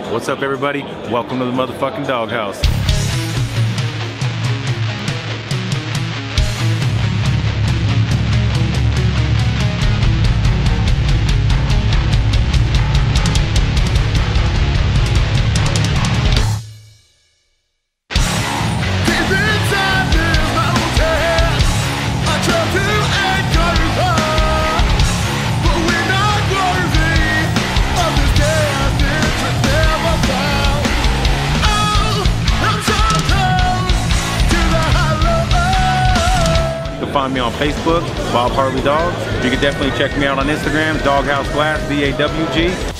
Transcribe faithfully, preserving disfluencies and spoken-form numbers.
What's up, everybody? Welcome to the motherfucking doghouse. Find me on Facebook, Bob Harley Dog. You can definitely check me out on Instagram, Doghouse Glass, D A W G.